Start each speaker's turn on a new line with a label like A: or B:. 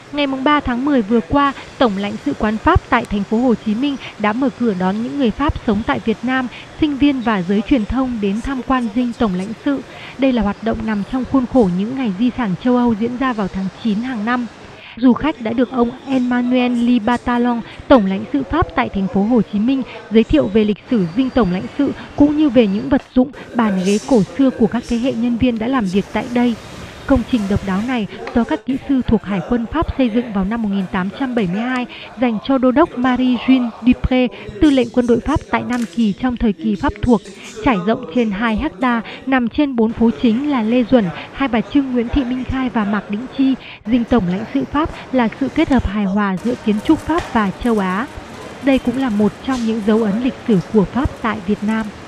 A: Ngày 3 tháng 10 vừa qua, Tổng lãnh sự quán Pháp tại thành phố Hồ Chí Minh đã mở cửa đón những người Pháp sống tại Việt Nam, sinh viên và giới truyền thông đến tham quan dinh Tổng lãnh sự. Đây là hoạt động nằm trong khuôn khổ những ngày di sản châu Âu diễn ra vào tháng 9 hàng năm. Du khách đã được ông Emmanuel Ly Batalon, Tổng lãnh sự Pháp tại thành phố Hồ Chí Minh, giới thiệu về lịch sử dinh Tổng lãnh sự cũng như về những vật dụng, bàn ghế cổ xưa của các thế hệ nhân viên đã làm việc tại đây. Công trình độc đáo này do các kỹ sư thuộc Hải quân Pháp xây dựng vào năm 1872 dành cho đô đốc Marie-Jeanne Dupré, tư lệnh quân đội Pháp tại Nam Kỳ trong thời kỳ Pháp thuộc, trải rộng trên 2 ha, nằm trên 4 phố chính là Lê Duẩn, Hai Bà Trưng, Nguyễn Thị Minh Khai và Mạc Đĩnh Chi. Dinh Tổng lãnh sự Pháp là sự kết hợp hài hòa giữa kiến trúc Pháp và châu Á. Đây cũng là một trong những dấu ấn lịch sử của Pháp tại Việt Nam.